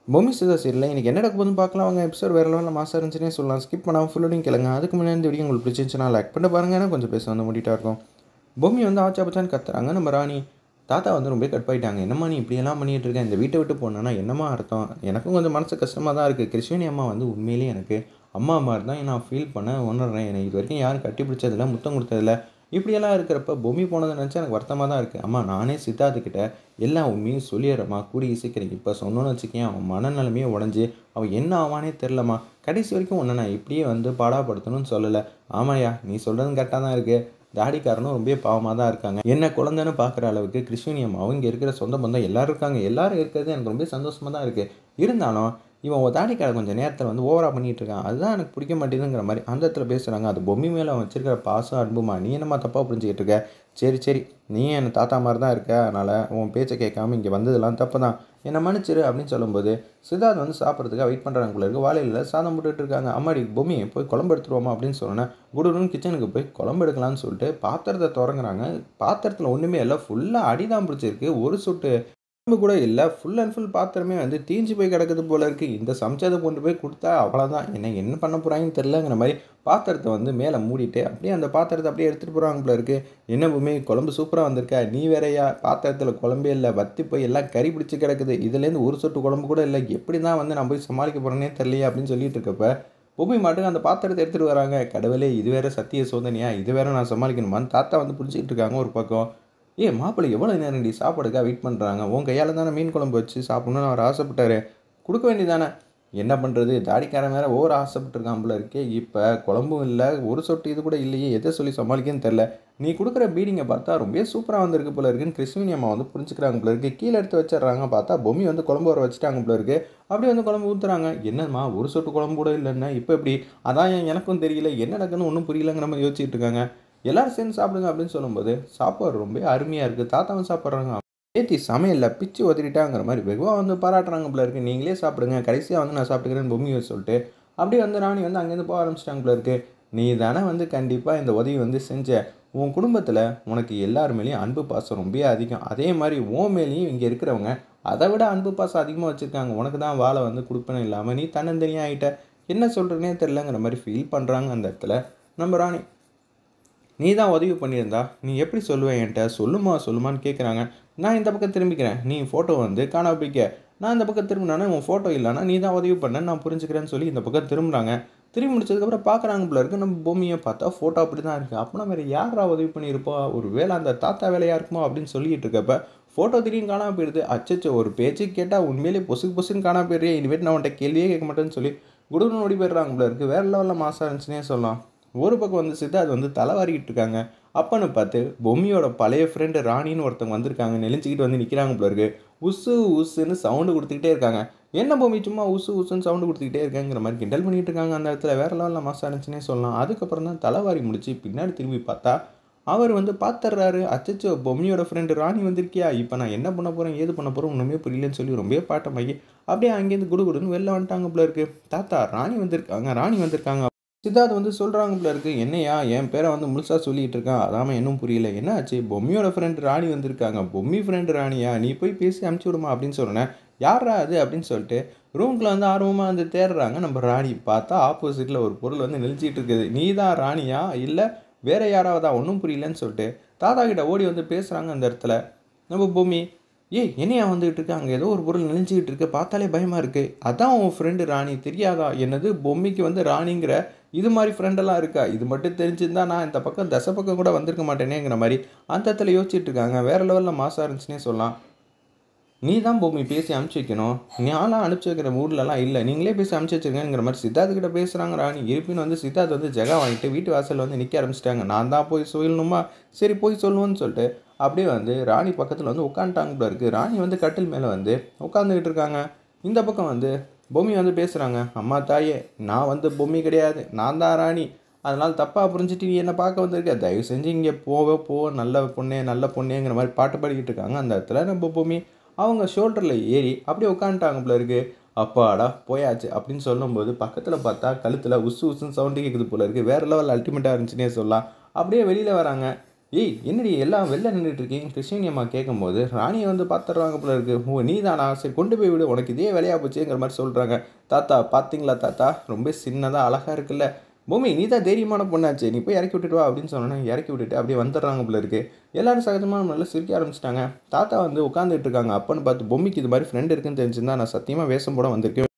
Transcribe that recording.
பொம்மி சிதா சீரியல்ல இன்னைக்கு என்ன நடக்க போகுதுன்னு பார்க்கலாம். அவங்க எபிசோட் வேற லெவலில் மாசா இருந்துச்சுன்னே சொல்லலாம். ஸ்கிப் பண்ணாமல் ஃபுல்லோடையும் கேளுங்க. அதுக்கு முன்னாடி இந்த வீடியோ உங்களுக்கு பிடிச்சிருந்துச்சுன்னா லைக் பண்ணி பாருங்க. ஏன்னா கொஞ்சம் பேச வந்து முடிட்டா இருக்கும். பொம்மி வந்து ஆச்சா பச்சான்னு கத்துறாங்க. நம்ம ராணி தாத்தா வந்து ரொம்ப கட்பாயிட்டாங்க. என்னம்மா நீ இப்படியெல்லாம் பண்ணிட்டு இருக்க, இந்த வீட்டை விட்டு போனேன்னா என்னம்மா அர்த்தம்? எனக்கும் கொஞ்சம் மனசு கஷ்டமாக தான் இருக்குது. கிருஷ்ணி அம்மா வந்து உண்மையிலேயே எனக்கு அம்மா மாதிரி தான் நான் ஃபீல் பண்ண உணர்றேன். என்னை இது வரைக்கும் யாரும் கட்டி பிடிச்சதில்ல, முத்தம் கொடுத்ததில்ல. இப்படியெல்லாம் இருக்கிறப்ப பொம்மி போனதை நினச்சா எனக்கு வருத்தமாக தான் இருக்குது. அம்மா நானே சித்தார்த்துக்கிட்ட எல்லா உண்மையும் சொல்லிடுறேம்மா, கூடிய சீக்கிரம். இப்போ சொன்னோன்னு வச்சுக்கேன், அவன் மனநிலைமையே உடஞ்சி அவன் என்ன ஆவானே தெரிலம்மா. கடைசி வரைக்கும் ஒன்று நான் இப்படியே வந்து பாடாப்படுத்தணும்னு சொல்லலை. ஆமாயா, நீ சொல்கிறதும் கரெக்டாக தான் இருக்குது. தாடிக்காரனும் ரொம்ப பாவமாக தான் இருக்காங்க. என்ன குழந்தைன்னு பார்க்குற அளவுக்கு கிருஷ்ணி அம்மாவும் இங்கே இருக்கிற சொந்த பந்தம் எல்லாரும் இருக்காங்க. எல்லாரும் இருக்கிறது எனக்கு ரொம்ப சந்தோஷமாக தான் இருக்குது. இருந்தாலும் இவன் ஒரு தாடிக்காரன் கொஞ்சம் நேரத்தில் வந்து ஓவராக பண்ணிகிட்டு இருக்கான். அதுதான் எனக்கு பிடிக்க மாட்டேங்குதுங்கிற மாதிரி அந்த இடத்துல பேசுகிறாங்க. அது பொம்மி மேலே அவன் வச்சிருக்கிற பாசம் அன்புமா. நீ என்னம்மா தப்பாக புரிஞ்சுக்கிட்டு இருக்க? சரி சரி, நீ என் தாத்தா மாதிரி தான் இருக்க, அதனால் உன் பேச்சை கேட்காம இங்கே வந்ததெல்லாம் தப்பு தான், என்னை மன்னிச்சிரு அப்படின்னு சொல்லும்போது சித்தார்த் வந்து சாப்பிட்றதுக்காக வெயிட் பண்ணுறாங்க போல இருக்கு. வாழையில் சாதம் போட்டுட்டு இருக்காங்க. அம்மாடி பொம்மி போய் குழம்பு எடுத்துருவோமா அப்படின்னு சொன்னேன். குடுன்னு கிச்சனுக்கு போய் குழம்பு எடுக்கலான்னு சொல்லிட்டு பாத்திரத்தை திறங்குறாங்க. பாத்திரத்தில் ஒன்றுமே இல்லை, ஃபுல்லாக அடிதான் பிடிச்சிருக்கு. ஒரு சொட்டு குழம்பு கூட இல்லை. ஃபுல் அண்ட் ஃபுல் பாத்திரமே வந்து தீஞ்சு போய் கிடக்குது போல இருக்குது. இந்த சமைச்சதை கொண்டு போய் கொடுத்தா அவ்வளோதான், என்ன பண்ண போகிறாங்கன்னு தெரிலங்கிற மாதிரி பாத்திரத்தை வந்து மேலே மூடிட்டு அப்படியே அந்த பாத்திரத்தை அப்படியே எடுத்துகிட்டு போகிறாங்க போல இருக்குது. என்ன பூமி குழம்பு சூப்பராக வந்திருக்கா, நீ வேறையா? பாத்திரத்தில் குழம்பே இல்லை, வத்தி போய் எல்லாம் கறி பிடிச்சி கிடக்குது. இதுலேருந்து ஒரு சொட்டு குழம்பு கூட இல்லை. எப்படி தான் வந்து நான் போய் சமாளிக்க போகிறேன்னே தெரியலையே அப்படின்னு சொல்லிட்டு இருக்கப்ப பூமி மாட்டுக்கு அந்த பாத்திரத்தை எடுத்துகிட்டு வராங்க. கடவுளே, இது வேற சத்திய சோதனையா, இது வேற நான் சமாளிக்கணுமான்னு தாத்தா வந்து பிடிச்சிக்கிட்டு இருக்காங்க ஒரு பக்கம். மாப்பிள்ளை எவ்வளோ நேரம்டி சாப்பாடுக்காக வெயிட் பண்ணுறாங்க, உன் கையால் தானே மீன் குழம்பு வச்சு சாப்பிட்ணுன்னு அவர் ஆசைப்பட்டாரு, கொடுக்க வேண்டியதானே? என்ன பண்ணுறது, தாடிக்காரன் வேறு ஓவர் ஆசைப்பட்டுருக்கான் போல இருக்கே. இப்போ குழம்பும் இல்லை, ஒரு சொட்டு இது கூட இல்லையே, எதை சொல்லி சமாளிக்கன்னு தெரில. நீ கொடுக்குற பீடிங்கை பார்த்தா ரொம்ப சூப்பராக வந்திருக்கு போல இருக்குன்னு கிருஷ்ணி அம்மா வந்து புரிஞ்சுக்கிறாங்க போல இருக்குது. கீழே எடுத்து வச்சிடுறாங்க. பார்த்தா பொம்மி வந்து குழம்பு வர வச்சுட்டாங்க போல இருக்குது. அப்படியே வந்து குழம்பு ஊற்றுறாங்க. என்னம்மா ஒரு சொட்டு குழம்பு கூட இல்லைன்னா இப்போ எப்படி? அதான் எனக்கும் தெரியல, என்ன நடக்குன்னு ஒன்றும் புரியலங்கிற மாதிரி யோசிச்சுட்டு இருக்காங்க. எல்லாரும் சேர்ந்து சாப்பிடுங்க அப்படின்னு சொல்லும்போது சாப்பாடு ரொம்ப அருமையாக இருக்குது. தாத்தாவும் சாப்பிட்றாங்க. ஏத்தி சமையலில் பிச்சு உதறிட்டாங்கிற மாதிரி வெகுவாக வந்து பாராட்டுறாங்க போல இருக்குது. நீங்களே சாப்பிடுங்க, கடைசியாக வந்து நான் சாப்பிட்டுக்கிறேன்னு பொம்மியை சொல்லிட்டு அப்படியே வந்து ராணி வந்து அங்கேருந்து போக ஆரம்பிச்சிட்டாங்க போல இருக்குது. நீ தானே வந்து கண்டிப்பாக இந்த உதவி வந்து செஞ்ச. உன் குடும்பத்தில் உனக்கு எல்லார் மேலேயும் அன்பு பாசம் ரொம்ப அதிகம். அதே மாதிரி உன் மேலேயும் இங்கே இருக்கிறவங்க அதை விட அன்பு பாசம் அதிகமாக வச்சுருக்காங்க. உனக்கு தான் வாழை வந்து கொடுப்பனும் இல்லாமல் நீ தன்னந்தனியாக ஆகிட்ட. என்ன சொல்கிறேன்னே தெரிலங்கிற மாதிரி ஃபீல் பண்ணுறாங்க அந்த இடத்துல நம்ம ராணி. நீ தான் உதவி பண்ணியிருந்தா நீ எப்படி சொல்லுவேன் என்கிட்ட? சொல்லுமான்னு கேட்குறாங்க. நான் இந்த பக்கம் திரும்பிக்கிறேன், நீ ஃபோட்டோ வந்து காணா போய்க்க. நான் இந்த பக்கம் திரும்பினானே உன் ஃபோட்டோ இல்லைனா நீ தான் உதவி பண்ண நான் புரிஞ்சுக்கிறேன்னு சொல்லி இந்த பக்கம் திரும்புகிறாங்க. திரும்பி முடிச்சதுக்கப்புறம் பார்க்குறாங்க போல இருக்குது. நம்ம பூமியை பார்த்தா ஃபோட்டோ அப்படி தான் இருக்குது. அப்போனா வேறு யாரா உதவி பண்ணியிருப்பா? ஒரு வேளை அந்த தாத்தா வேலையாக இருக்குமா அப்படின்னு சொல்லிட்டு இருக்கப்ப ஃபோட்டோ திடீர்னு காணாமல் போயிடுது. அச்சச்சோ, ஒரு பேச்சு கேட்டால் உண்மையிலே பொசுன்னு காணாமல் போயிடுறியே, இனிமேட்டு நான் உன்ட்ட கேள்வியே கேட்க மாட்டேன்னு சொல்லி குடுன்னு ஓடி போயிடுறாங்க போல இருக்குது. வேறு லெவலில் மாசாக இருந்துச்சுன்னே சொல்லலாம். ஒரு பக்கம் வந்து சித்தார்த் வந்து தலைவாரிக்கிட்டு இருக்காங்க. அப்பன்னு பார்த்து பொம்மியோட பழைய ஃப்ரெண்டு ராணின்னு ஒருத்தவங்க வந்திருக்காங்க. நெளிஞ்சிக்கிட்டு வந்து நிற்கிறாங்க போல இருக்கு. உசு உசுன்னு சவுண்டு கொடுத்துக்கிட்டே இருக்காங்க. என்ன பொம்மி சும்மா உசு உசுன்னு சவுண்டு கொடுத்துக்கிட்டே இருக்காங்கிற மாதிரி கிண்டல் பண்ணிட்டு இருக்காங்க. அந்த இடத்துல வேற லெவலில் மாசா இருந்துச்சுன்னே சொல்லலாம். அதுக்கப்புறம் தான் தலைவாரி முடிச்சு பின்னாடி திரும்பி பார்த்தா அவர் வந்து பார்த்துட்றாரு. அச்சச்சோ, பொம்மியோட ஃப்ரெண்டு ராணி வந்திருக்கியா, இப்போ நான் என்ன பண்ண போகிறேன் ஏது பண்ண போகிறேன் ஒன்றுமே புரியலன்னு சொல்லி ரொம்ப பாட்டமாகி அப்படியே அங்கேருந்து குடுகுடுன்னு வெளில வந்துட்டாங்க போல இருக்கு. தாத்தா, ராணி வந்திருக்காங்க சித்தார்த் வந்து சொல்கிறாங்க போல இருக்குது. என்னையா என் பேரை வந்து முழுசாக சொல்லிகிட்டு இருக்கான், அதாமல் இன்னும் புரியல. என்ன ஆச்சு? பொம்மியோட ஃப்ரெண்டு ராணி வந்திருக்காங்க. பொம்மி ஃப்ரெண்டு ராணியா? நீ போய் பேசி அனுப்பிச்சி விடுமா அப்படின்னு சொன்னேன். யாரா அது அப்படின்னு சொல்லிட்டு ரூம்குள்ளே வந்து ஆர்வமாக வந்து தேடுறாங்க. நம்ம ராணி பார்த்தா ஆப்போசிட்டில் ஒரு பொருள் வந்து நெளிச்சிட்டு இருக்குது. நீ தான் ராணியா இல்லை வேறு யாராவதா? ஒன்றும் புரியலன்னு சொல்லிட்டு தாத்தா கிட்ட ஓடி வந்து பேசுகிறாங்க. அந்த இடத்துல நம்ம பொம்மி, என்னையா வந்துகிட்டு இருக்கு, அங்கே ஏதோ ஒரு பொருள் நெளிஞ்சிக்கிட்டு இருக்கு, பார்த்தாலே பயமாக இருக்குது. அதான் உன் ஃப்ரெண்டு ராணி தெரியாதா? என்னது பொம்மிக்கு வந்து ராணிங்கிற இது மாதிரி ஃப்ரெண்டெல்லாம் இருக்கா? இது மட்டும் தெரிஞ்சிருந்தா நான் இந்த பக்கம் தசை பக்கம் கூட வந்திருக்க மாட்டேனேங்கிற மாதிரி அந்த இடத்துல யோசிச்சுட்டு இருக்காங்க. வேறு லெவலில் மாசாக இருந்துச்சுன்னே சொல்லலாம். நீ தான் பொம்மி பேசி அனுப்பிச்சி வைக்கணும், நான்லாம் அனுப்பிச்சி வைக்கிற மூட்லலாம் இல்லை, நீங்களே பேசி அனுப்பிச்சி வச்சுருங்கிற மாதிரி சித்தார்த்துக்கிட்ட பேசுகிறாங்க ராணி. இருப்பினும் வந்து சித்தார்த் வந்து ஜெகா வாங்கிட்டு வீட்டு வாசலில் வந்து நிற்க ஆரம்பிச்சிட்டாங்க. நான் தான் போய் சொல்லணுமா, சரி போய் சொல்லுவோன்னு சொல்லிட்டு அப்படியே வந்து ராணி பக்கத்தில் வந்து உட்காந்துட்டாங்க போல இருக்குது. ராணி வந்து கட்டில் மேலே வந்து உட்காந்துக்கிட்டு இருக்காங்க. இந்த பக்கம் வந்து பொம்மி வந்து பேசுகிறாங்க. அம்மா தாயே, நான் வந்து பொம்மி கிடையாது, நான் தான் ராணி. அதனால் தப்பாக புரிஞ்சுட்டு நீ என்னை பார்க்க வந்திருக்க, தயவு செஞ்சு இங்கே போ, நல்ல பொண்ணேங்கிற மாதிரி பாட்டு பாடிக்கிட்டு இருக்காங்க. அந்த இடத்துல நம்ம பொம்மி அவங்க ஷோல்டரில் ஏறி அப்படியே உட்காந்துட்டாங்க போல இருக்குது. அப்பாடா போயாச்சு அப்படின்னு சொல்லும்போது பக்கத்தில் பார்த்தா கழுத்தில் உசு உசுன்னு சவுண்டு கேட்குது போல இருக்குது. வேறு லெவல் அல்டிமேட்டாக இருந்துச்சுன்னே சொல்லலாம். அப்படியே வெளியில் வராங்க. ஏய் என்னடி எல்லாம் வெளில நின்றுட்டு இருக்கீங்க கிருஷ்ணனி அம்மா கேட்கும்போது ராணியை வந்து பார்த்துடுறாங்க போல இருக்கு. ஓ நீ தானா, சரி கொண்டு போய் விடு, உனக்கு இதே வேலையாக போச்சுங்கிற மாதிரி சொல்கிறாங்க. தாத்தா பார்த்தீங்களா தாத்தா, ரொம்ப சின்னதாக அழகாக இருக்குல்ல, பூமி நீ தான் தைரியமான பொண்ணாச்சு, நீ போய் இறக்கி விட்டுட்டு வா அப்படின்னு சொன்னோன்னே இறக்கி விட்டுட்டு அப்படியே வந்துடுறாங்க போல இருக்கு. எல்லாரும் சகஜமாக நல்லா சிரிக்க ஆரம்பிச்சிட்டாங்க. தாத்தா வந்து உட்காந்துட்டு இருக்காங்க. அப்பன்னு பார்த்து பொம்மிக்கு இது மாதிரி ஃப்ரெண்ட் இருக்குன்னு தெரிஞ்சிருந்தா நான் சத்தியமாக வேஷம் போட வந்திருக்கேன்.